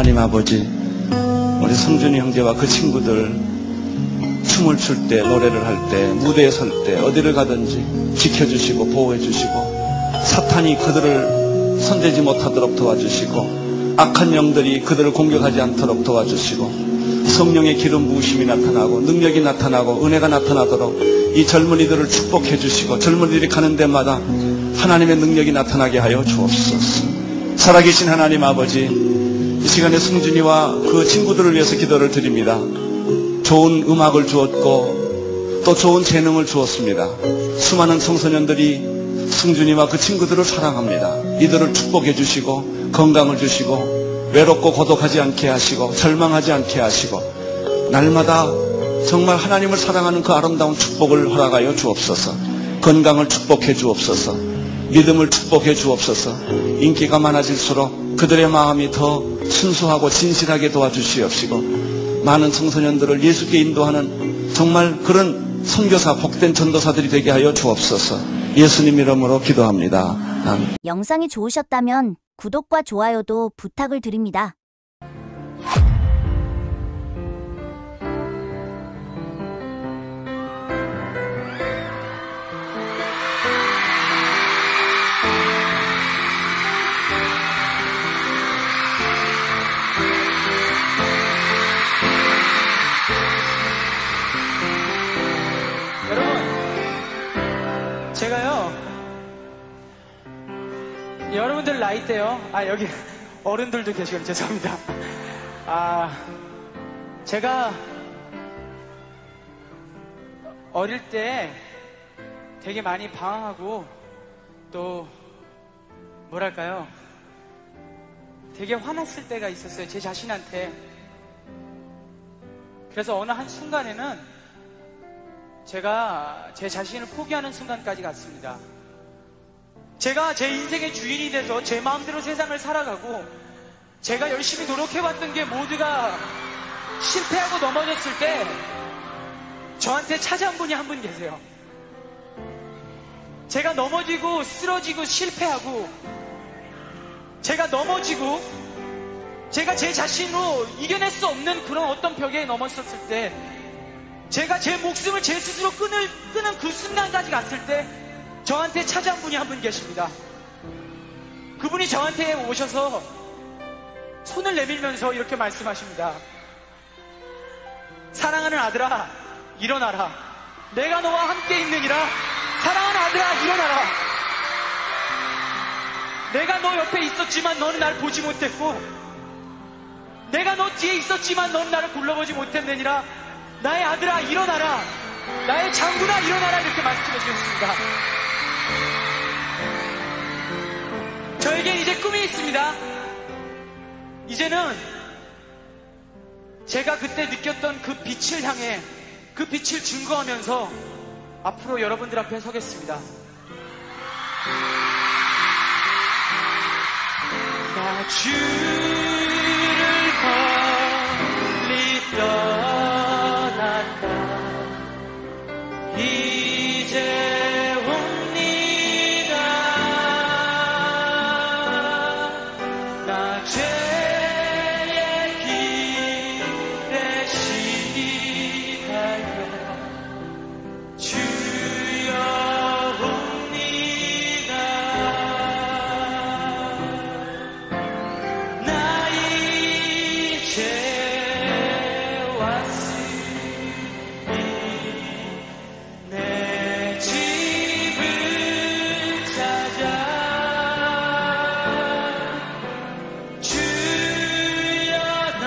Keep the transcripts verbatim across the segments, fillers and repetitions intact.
하나님 아버지, 우리 성준이 형제와 그 친구들 춤을 출 때, 노래를 할 때, 무대에 설 때, 어디를 가든지 지켜주시고 보호해주시고 사탄이 그들을 손대지 못하도록 도와주시고 악한 영들이 그들을 공격하지 않도록 도와주시고 성령의 기름 부으심이 나타나고 능력이 나타나고 은혜가 나타나도록 이 젊은이들을 축복해 주시고 젊은이들이 가는 데마다 하나님의 능력이 나타나게 하여 주옵소서. 살아계신 하나님 아버지, 이 시간에 승준이와 그 친구들을 위해서 기도를 드립니다. 좋은 음악을 주었고 또 좋은 재능을 주었습니다. 수많은 청소년들이 승준이와 그 친구들을 사랑합니다. 이들을 축복해 주시고 건강을 주시고 외롭고 고독하지 않게 하시고 절망하지 않게 하시고 날마다 정말 하나님을 사랑하는 그 아름다운 축복을 허락하여 주옵소서. 건강을 축복해 주옵소서. 믿음을 축복해 주옵소서. 인기가 많아질수록 그들의 마음이 더 순수하고 진실하게 도와주시옵시고 많은 청소년들을 예수께 인도하는 정말 그런 선교사, 복된 전도사들이 되게 하여 주옵소서. 예수님 이름으로 기도합니다. 아멘. 영상이 좋으셨다면 구독과 좋아요도 부탁을 드립니다. 제가요, 여러분들 나이 때요, 아, 여기 어른들도 계시고 죄송합니다. 아, 제가 어릴 때 되게 많이 방황하고 또 뭐랄까요, 되게 화났을 때가 있었어요, 제 자신한테. 그래서 어느 한 순간에는 제가 제 자신을 포기하는 순간까지 갔습니다. 제가 제 인생의 주인이 돼서 제 마음대로 세상을 살아가고 제가 열심히 노력해왔던 게 모두가 실패하고 넘어졌을 때 저한테 찾아온 분이 한 분 계세요. 제가 넘어지고 쓰러지고 실패하고 제가 넘어지고 제가 제 자신으로 이겨낼 수 없는 그런 어떤 벽에 넘어섰을 때 제가 제 목숨을 제 스스로 끊을, 끊은 그 순간까지 갔을 때 저한테 찾아온 분이 한 분 계십니다. 그분이 저한테 오셔서 손을 내밀면서 이렇게 말씀하십니다. 사랑하는 아들아, 일어나라. 내가 너와 함께 있느니라. 사랑하는 아들아, 일어나라. 내가 너 옆에 있었지만 너는 나를 보지 못했고 내가 너 뒤에 있었지만 너는 나를 굴러보지 못했느니라. 나의 아들아, 일어나라. 나의 장군아, 일어나라. 이렇게 말씀해 주셨습니다. 저에겐 이제 꿈이 있습니다. 이제는 제가 그때 느꼈던 그 빛을 향해 그 빛을 증거하면서 앞으로 여러분들 앞에 서겠습니다. 나 주를 멀리 떠났다. 이제 옵니다. 나 죄의 길에 시달려 주여 옵니다. 나 이제 왔으니 내 집을 찾아 주여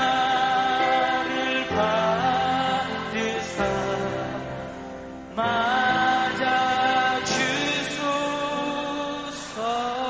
나를 받으사 맞아 주소서.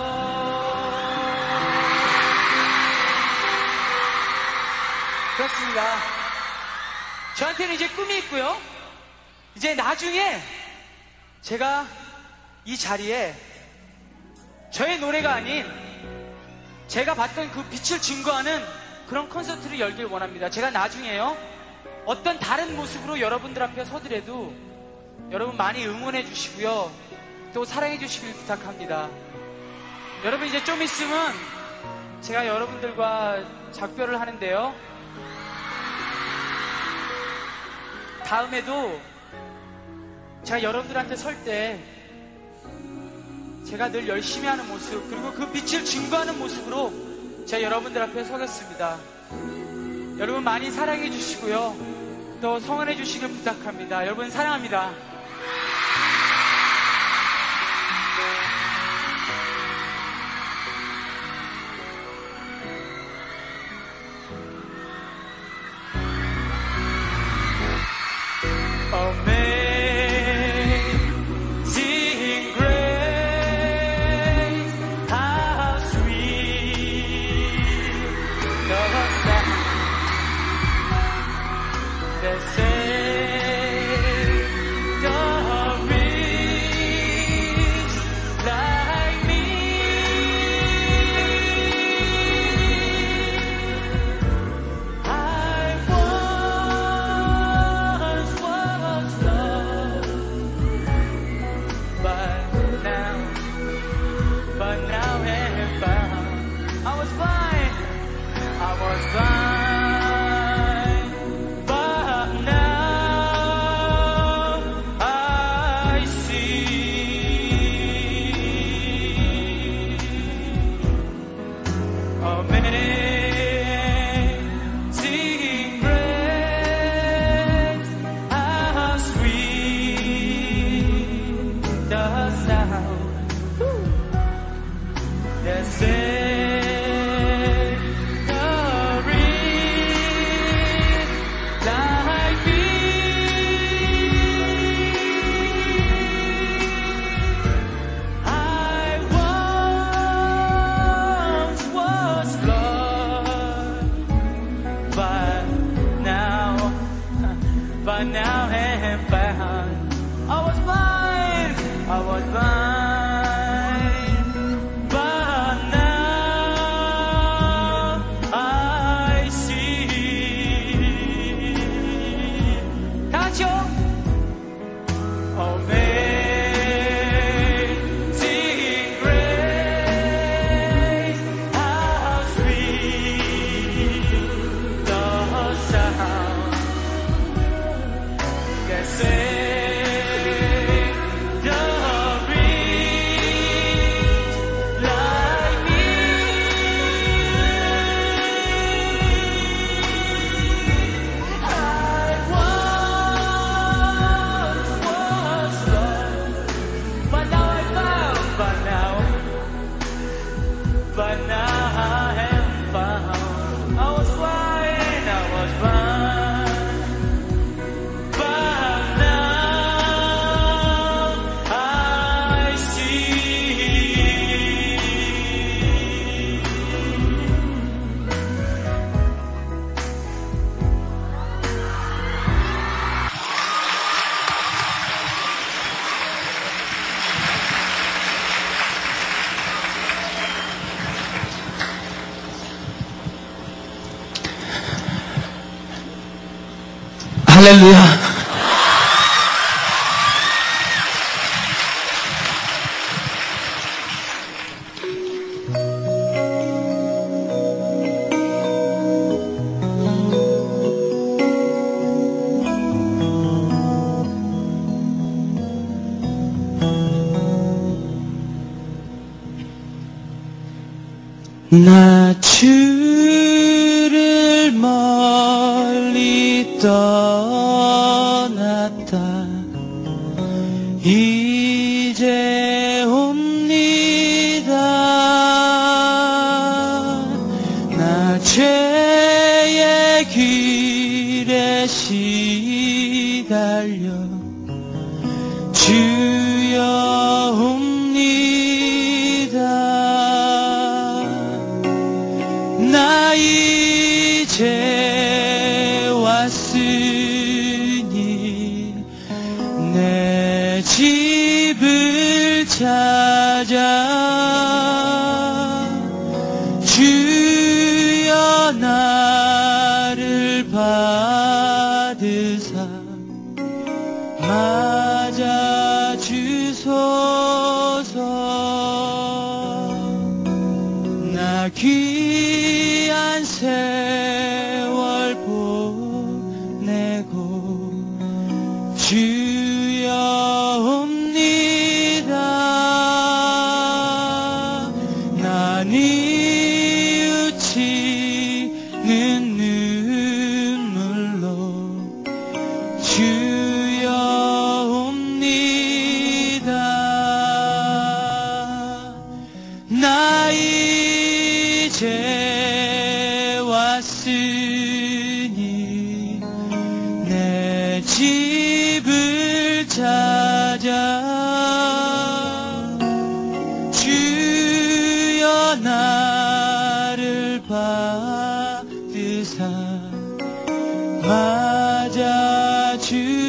그렇습니다. 저한테는 이제 꿈이 있고요. 이제 나중에 제가 이 자리에 저의 노래가 아닌 제가 봤던 그 빛을 증거하는 그런 콘서트를 열길 원합니다. 제가 나중에요, 어떤 다른 모습으로 여러분들 앞에 서더라도 여러분 많이 응원해 주시고요, 또 사랑해 주시길 부탁합니다. 여러분 이제 좀 있으면 제가 여러분들과 작별을 하는데요. 다음에도 제가 여러분들한테 설 때 제가 늘 열심히 하는 모습, 그리고 그 빛을 증거하는 모습으로 제가 여러분들 앞에 서겠습니다. 여러분 많이 사랑해 주시고요. 또 성원해 주시길 부탁합니다. 여러분 사랑합니다. Amazing grace, how sweet the sound that saved a wretch like me. I once was lost, but now, but now am found. I was blind, I was blind, but now I see. Amazing grace, how sweet the sound that saved a wretch like me. I once was lost, but now, but now am found. I was blind, I was blind, but now I see. 다 같이요. Amazing grace, how sweet the sound that saved a wretch like me. I once was lost, but now I found, but now, but now I am found. I was blind, I was blind, but now I see. 할렐루야. 나 주를 멀리 떠났다 이제 옵니다. 나 죄의 길에 시달려 주여 옵니다. 나 이제 왔으니 내 집을 찾아 주여 나를 받으사 맞아 주소서. 나 귀 왔으니 내 집을 찾아 주여 나를 받으사 맞아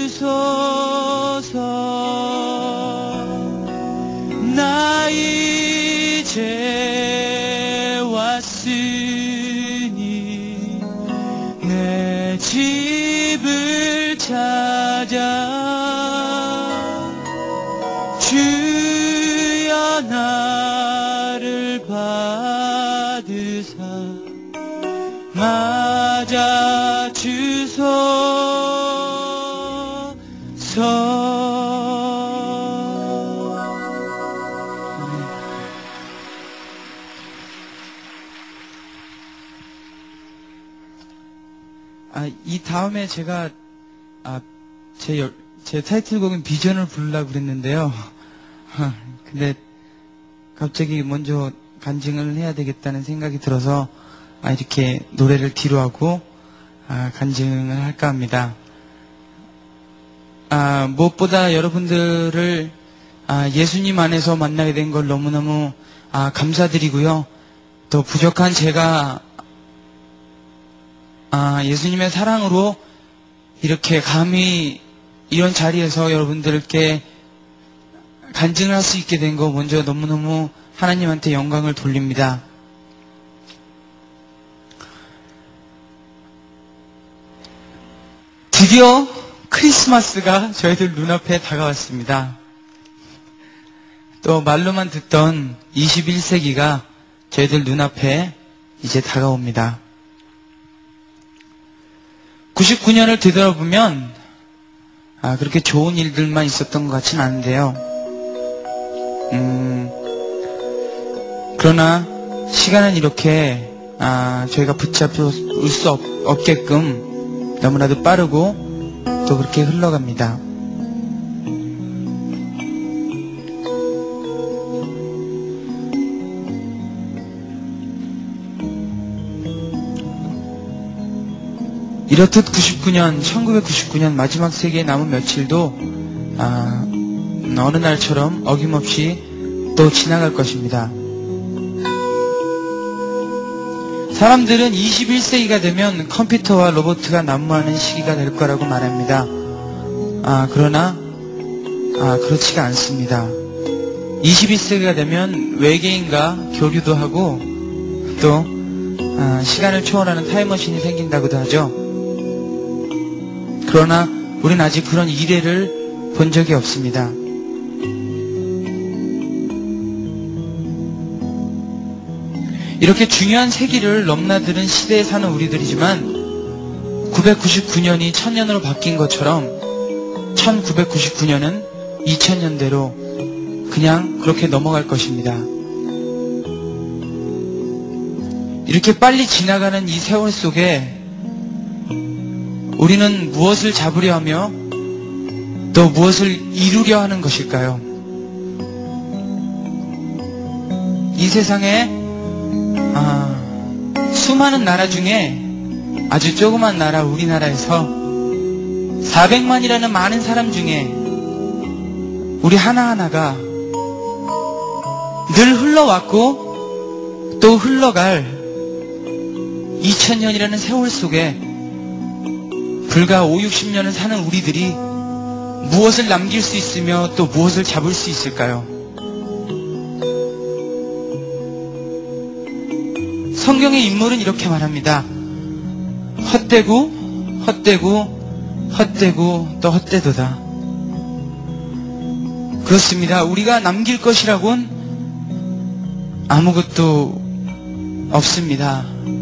주소서. 나 이제 왔으니 내 집을 찾아 주여 나를 받으사 맞아 주소서. 아, 이 다음에 제가 아, 제, 열- 제 타이틀곡인 비전을 부르려고 그랬는데요. 아, 근데 갑자기 먼저 간증을 해야 되겠다는 생각이 들어서 아, 이렇게 노래를 뒤로 하고 아, 간증을 할까 합니다. 아, 무엇보다 여러분들을 아, 예수님 안에서 만나게 된 걸 너무너무 아, 감사드리고요. 또 부족한 제가 아, 예수님의 사랑으로 이렇게 감히 이런 자리에서 여러분들께 간증을 할 수 있게 된 거 먼저 너무너무 하나님한테 영광을 돌립니다. 드디어 크리스마스가 저희들 눈앞에 다가왔습니다. 또 말로만 듣던 이십일 세기가 저희들 눈앞에 이제 다가옵니다. 구십구 년을 되돌아보면 아, 그렇게 좋은 일들만 있었던 것 같지는 않은데요. 음, 그러나 시간은 이렇게 아, 저희가 붙잡을 수 없, 없게끔 너무나도 빠르고 또 그렇게 흘러갑니다. 이렇듯 구십구 년, 천구백구십구 년 마지막 세기에 남은 며칠도 아, 어느 날처럼 어김없이 또 지나갈 것입니다. 사람들은 이십일 세기가 되면 컴퓨터와 로봇가 난무하는 시기가 될 거라고 말합니다. 아, 그러나 아, 그렇지가 않습니다. 이십일 세기가 되면 외계인과 교류도 하고 또 아, 시간을 초월하는 타임머신이 생긴다고도 하죠. 그러나 우리는 아직 그런 이래를 본 적이 없습니다. 이렇게 중요한 세기를 넘나드는 시대에 사는 우리들이지만 구백구십구 년이 천년으로 바뀐 것처럼 천구백구십구 년은 이천 년대로 그냥 그렇게 넘어갈 것입니다. 이렇게 빨리 지나가는 이 세월 속에 우리는 무엇을 잡으려 하며 또 무엇을 이루려 하는 것일까요? 이 세상에 아, 수많은 나라 중에 아주 조그만 나라 우리나라에서 사백만이라는 많은 사람 중에 우리 하나하나가 늘 흘러왔고 또 흘러갈 이천 년이라는 세월 속에 불과 오육십 년을 사는 우리들이 무엇을 남길 수 있으며 또 무엇을 잡을 수 있을까요? 성경의 인물은 이렇게 말합니다. 헛되고 헛되고 헛되고 또 헛되도다. 그렇습니다. 우리가 남길 것이라곤 아무것도 없습니다.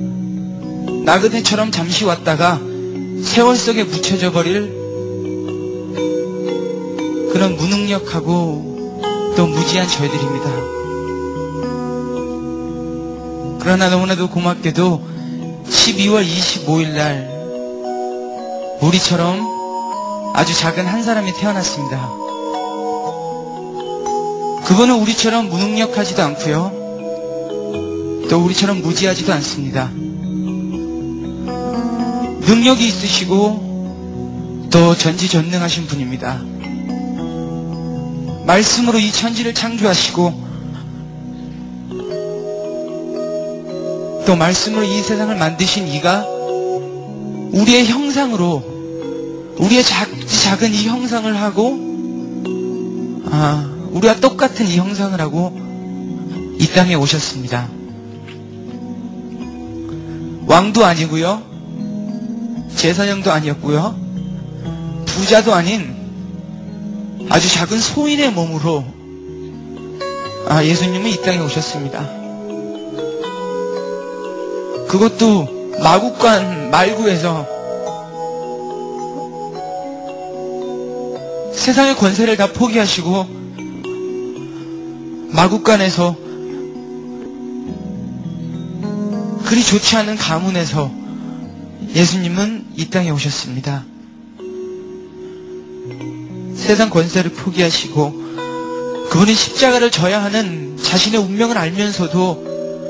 나그네처럼 잠시 왔다가 세월 속에 묻혀져 버릴 그런 무능력하고 또 무지한 저희들입니다. 그러나 너무나도 고맙게도 십이월 이십오일 날 우리처럼 아주 작은 한 사람이 태어났습니다. 그분은 우리처럼 무능력하지도 않고요. 또 우리처럼 무지하지도 않습니다. 능력이 있으시고 또 전지전능하신 분입니다. 말씀으로 이 천지를 창조하시고 또 말씀으로 이 세상을 만드신 이가 우리의 형상으로, 우리의 작, 작은 이 형상을 하고, 아, 우리와 똑같은 이 형상을 하고 이 땅에 오셨습니다. 왕도 아니고요, 제사장도 아니었고요, 부자도 아닌 아주 작은 소인의 몸으로 아, 예수님은 이 땅에 오셨습니다. 그것도 마국간 말구에서 세상의 권세를 다 포기하시고 마국간에서 그리 좋지 않은 가문에서 예수님은 이 땅에 오셨습니다. 세상 권세를 포기하시고 그분이 십자가를 져야 하는 자신의 운명을 알면서도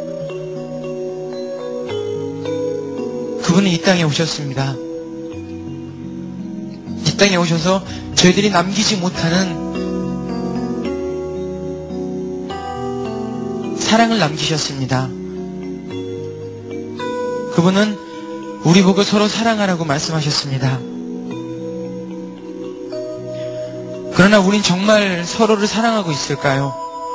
그분은 이 땅에 오셨습니다. 이 땅에 오셔서 저희들이 남기지 못하는 사랑을 남기셨습니다. 그분은 우리 보고 서로 사랑하라고 말씀하셨습니다. 그러나 우린 정말 서로를 사랑하고 있을까요?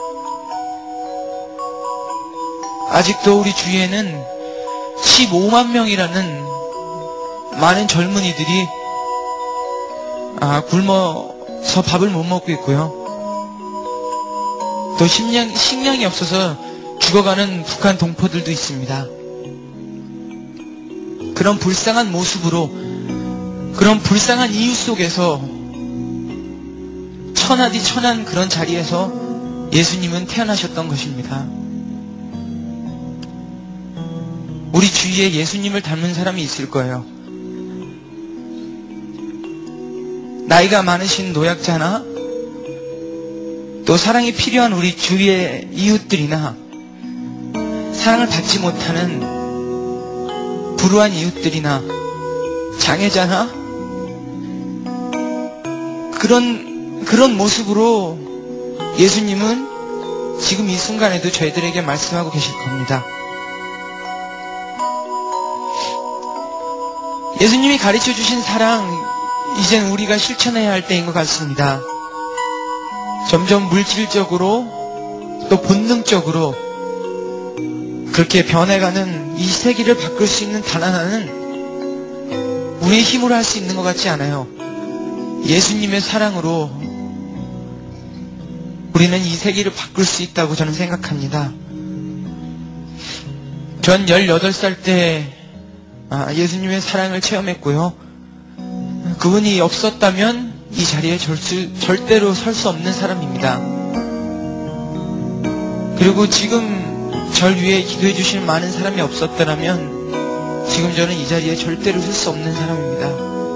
아직도 우리 주위에는 십오만 명이라는 많은 젊은이들이 아, 굶어서 밥을 못 먹고 있고요. 또 식량, 식량이 없어서 죽어가는 북한 동포들도 있습니다. 그런 불쌍한 모습으로, 그런 불쌍한 이유 속에서 천하디 천한 그런 자리에서 예수님은 태어나셨던 것입니다. 우리 주위에 예수님을 닮은 사람이 있을 거예요. 나이가 많으신 노약자나 또 사랑이 필요한 우리 주위의 이웃들이나 사랑을 받지 못하는 불우한 이웃들이나 장애자나 그런 그런 모습으로 예수님은 지금 이 순간에도 저희들에게 말씀하고 계실 겁니다. 예수님이 가르쳐 주신 사랑, 이젠 우리가 실천해야 할 때인 것 같습니다. 점점 물질적으로 또 본능적으로 그렇게 변해가는 이 세계를 바꿀 수 있는 단 하나는 우리의 힘으로 할 수 있는 것 같지 않아요. 예수님의 사랑으로 우리는 이 세계를 바꿀 수 있다고 저는 생각합니다. 전 열여덟 살 때 예수님의 사랑을 체험했고요. 그분이 없었다면 이 자리에 절수, 절대로 설 수 없는 사람입니다. 그리고 지금 절 위해 기도해 주실 많은 사람이 없었더라면 지금 저는 이 자리에 절대로 설 수 없는 사람입니다.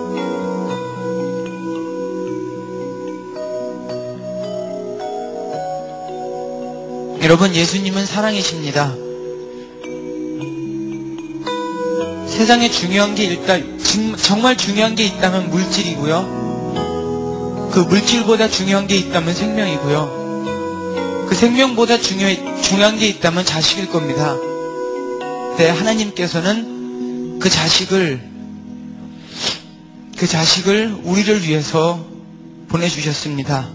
여러분, 예수님은 사랑이십니다. 세상에 중요한 게 일단, 정말 중요한 게 있다면 물질이고요. 그 물질보다 중요한 게 있다면 생명이고요. 그 생명보다 중요, 중요한 게 있다면 자식일 겁니다. 근데 하나님께서는 그 자식을, 그 자식을 우리를 위해서 보내주셨습니다.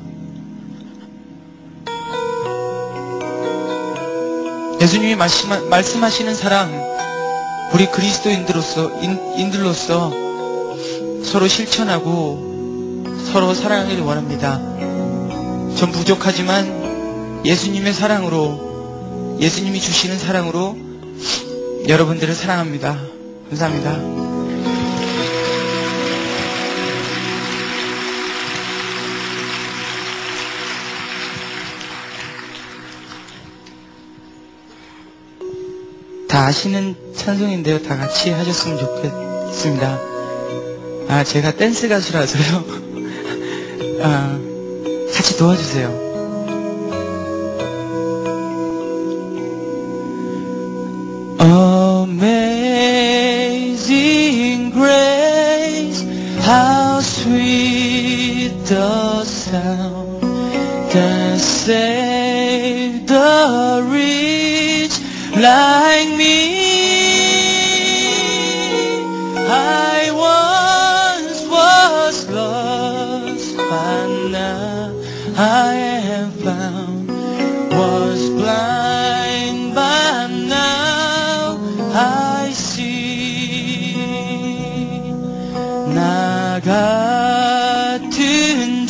예수님이 말씀, 말씀하시는 사랑, 우리 그리스도인들로서, 인, 인들로서 서로 실천하고 서로 사랑하기를 원합니다. 전 부족하지만 예수님의 사랑으로, 예수님이 주시는 사랑으로 여러분들을 사랑합니다. 감사합니다. 다 아시는 찬송인데요. 다 같이 하셨으면 좋겠습니다. 아, 제가 댄스 가수라서요. 아, 같이 도와주세요. Amazing Grace. how sweet the sound that saved the rich like me. I once was lost, but now I am found. Was blind, but now I see. 나 같은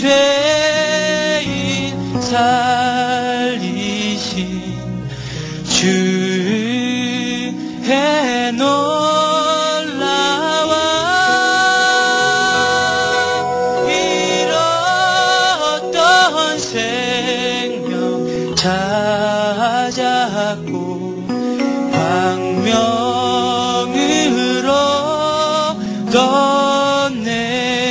죄인 살리신 주의 놀라워 잃었던 생명 찾았고 광명으로 떴네.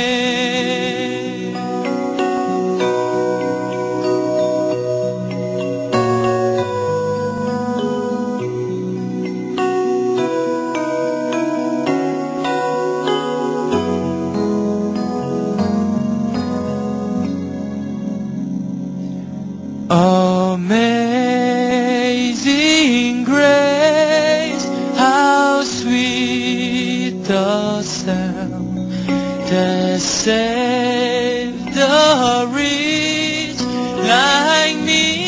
Amazing grace, how sweet the sound that saved the rich like me.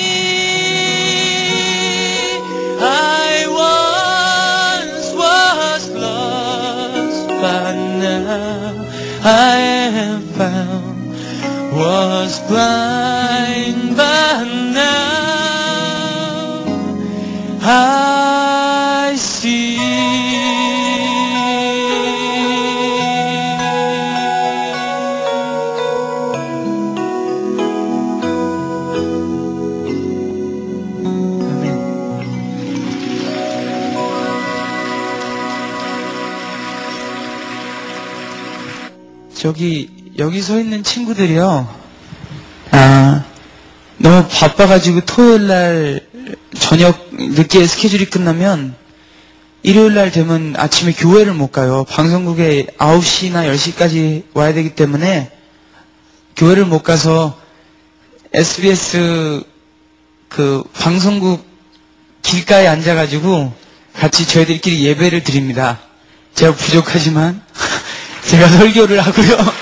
I once was lost, but now I am found. Was blind, but now I see. 저기 여기 서 있는 친구들이요. 아, 너무 바빠가지고 토요일날 저녁 늦게 스케줄이 끝나면 일요일날 되면 아침에 교회를 못 가요. 방송국에 아홉 시나 열 시까지 와야 되기 때문에 교회를 못 가서 에스비에스 그 방송국 길가에 앉아가지고 같이 저희들끼리 예배를 드립니다. 제가 부족하지만 제가 설교를 하고요.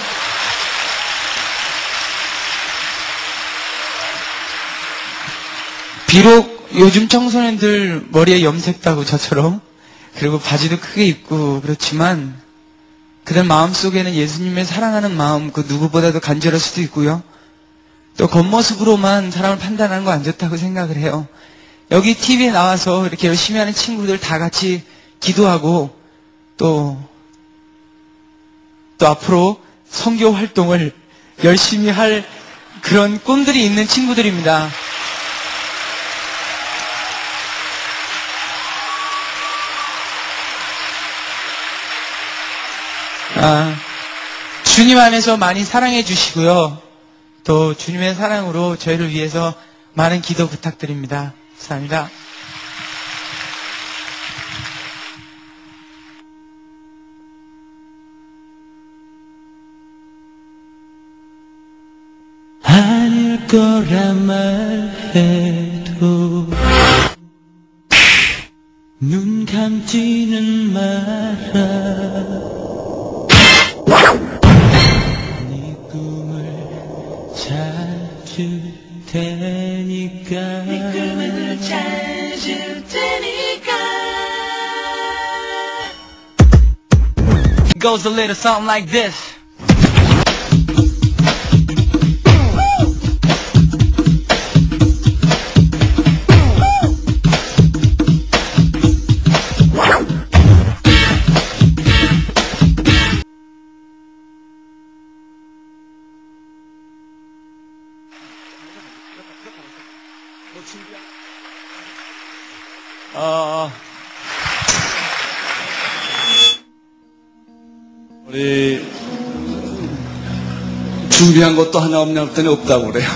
비록 요즘 청소년들 머리에 염색도 저처럼 그리고 바지도 크게 입고 그렇지만 그들 마음속에는 예수님을 사랑하는 마음 그 누구보다도 간절할 수도 있고요. 또 겉모습으로만 사람을 판단하는 거 안 좋다고 생각을 해요. 여기 티비에 나와서 이렇게 열심히 하는 친구들 다 같이 기도하고 또, 또 앞으로 선교 활동을 열심히 할 그런 꿈들이 있는 친구들입니다. 아, 주님 안에서 많이 사랑해 주시고요. 또 주님의 사랑으로 저희를 위해서 많은 기도 부탁드립니다. 감사합니다. 아닐 거라 말해도 눈 감지는 마라. 네 꿈을 찾을 테니까. 네 꿈을 찾을 테니까. It goes a little something like this. 어, 우리 준비한 것도 하나 없냐 했더니 없다고 그래요.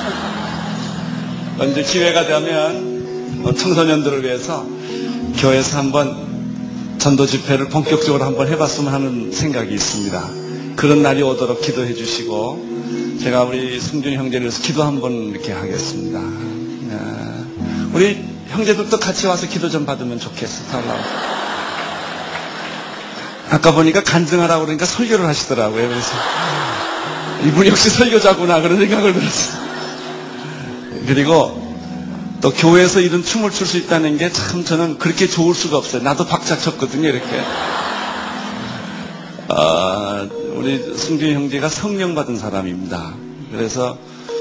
언제 기회가 되면 청소년들을 위해서 교회에서 한번 전도 집회를 본격적으로 한번 해봤으면 하는 생각이 있습니다. 그런 날이 오도록 기도해 주시고, 제가 우리 승준이 형제를 위해서 기도 한번 이렇게 하겠습니다. 네. 우리 형제들도 같이 와서 기도 좀 받으면 좋겠어. 달라고. 아까 보니까 간증하라고 그러니까 설교를 하시더라고요. 그래서 이분 역시 설교자구나 그런 생각을 들었어요. 그리고 또 교회에서 이런 춤을 출 수 있다는 게 참 저는 그렇게 좋을 수가 없어요. 나도 박자 쳤거든요, 이렇게. 아, 우리 승준이 형제가 성령 받은 사람입니다. 그래서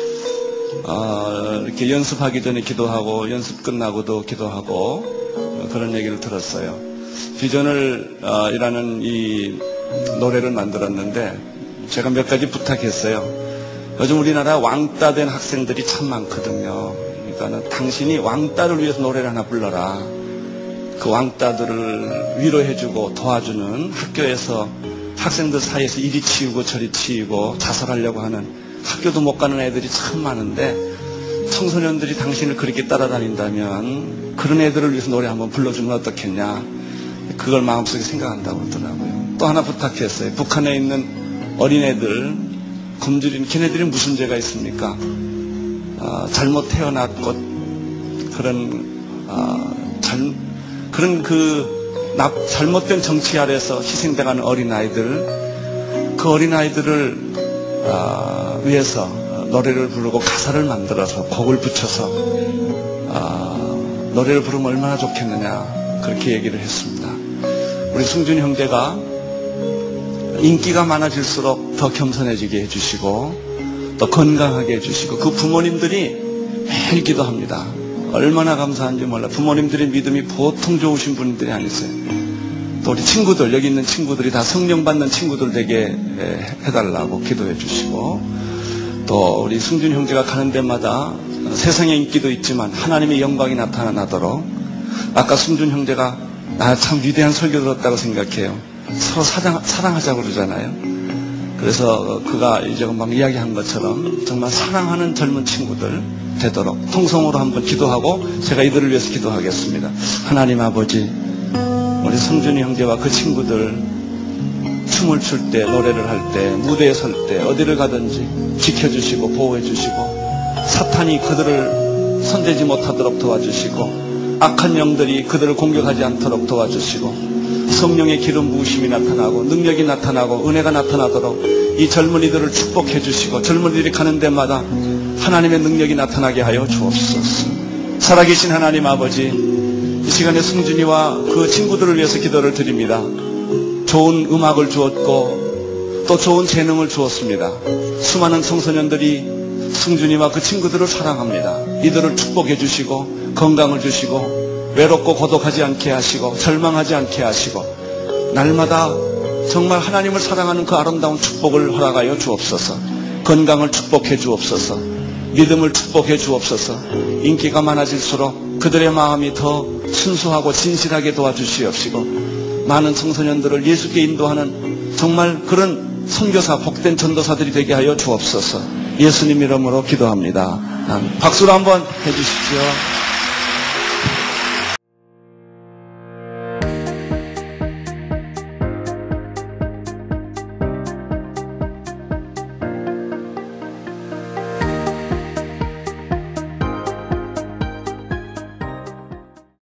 어, 이렇게 연습하기 전에 기도하고 연습 끝나고도 기도하고 그런 얘기를 들었어요. 비전을 어, 이라는 이 노래를 만들었는데 제가 몇 가지 부탁했어요. 요즘 우리나라 왕따 된 학생들이 참 많거든요. 그러니까는 당신이 왕따를 위해서 노래를 하나 불러라. 그 왕따들을 위로해주고 도와주는, 학교에서 학생들 사이에서 이리 치우고 저리 치우고 자살하려고 하는, 학교도 못 가는 애들이 참 많은데 청소년들이 당신을 그렇게 따라다닌다면 그런 애들을 위해서 노래 한번 불러주면 어떻겠냐, 그걸 마음속에 생각한다고 그러더라고요. 또 하나 부탁했어요. 북한에 있는 어린애들, 굶주린, 걔네들이 무슨 죄가 있습니까? 어, 잘못 태어났고 그런 어, 잘, 그런 그 납, 잘못된 정치 아래서 희생돼가는 어린아이들, 그 어린아이들을 어, 위해서 노래를 부르고 가사를 만들어서 곡을 붙여서 어, 노래를 부르면 얼마나 좋겠느냐, 그렇게 얘기를 했습니다. 우리 승준이 형제가 인기가 많아질수록 더 겸손해지게 해주시고 또 건강하게 해주시고, 그 부모님들이 매일 기도합니다. 얼마나 감사한지 몰라. 부모님들의 믿음이 보통 좋으신 분들이 아니세요. 또 우리 친구들, 여기 있는 친구들이 다 성령 받는 친구들 되게 해달라고 기도해 주시고, 또 우리 승준 형제가 가는 데마다 세상의 인기도 있지만 하나님의 영광이 나타나도록, 아까 승준 형제가 나 참 위대한 설교 들었다고 생각해요. 서로 사랑, 사랑하자고 그러잖아요. 그래서 그가 이제 막 이야기한 것처럼 정말 사랑하는 젊은 친구들 되도록 통성으로 한번 기도하고 제가 이들을 위해서 기도하겠습니다. 하나님 아버지, 우리 성준이 형제와 그 친구들 춤을 출 때, 노래를 할 때, 무대에 설 때, 어디를 가든지 지켜주시고 보호해주시고, 사탄이 그들을 손대지 못하도록 도와주시고, 악한 영들이 그들을 공격하지 않도록 도와주시고, 성령의 기름 부으심이 나타나고 능력이 나타나고 은혜가 나타나도록 이 젊은이들을 축복해 주시고, 젊은이들이 가는 데마다 하나님의 능력이 나타나게 하여 주옵소서. 살아계신 하나님 아버지, 이 시간에 승준이와 그 친구들을 위해서 기도를 드립니다. 좋은 음악을 주었고 또 좋은 재능을 주었습니다. 수많은 청소년들이 승준이와 그 친구들을 사랑합니다. 이들을 축복해 주시고 건강을 주시고 외롭고 고독하지 않게 하시고 절망하지 않게 하시고, 날마다 정말 하나님을 사랑하는 그 아름다운 축복을 허락하여 주옵소서. 건강을 축복해 주옵소서. 믿음을 축복해 주옵소서. 인기가 많아질수록 그들의 마음이 더 순수하고 진실하게 도와주시옵시고, 많은 청소년들을 예수께 인도하는 정말 그런 선교사, 복된 전도사들이 되게 하여 주옵소서. 예수님 이름으로 기도합니다. 박수로 한번 해주십시오.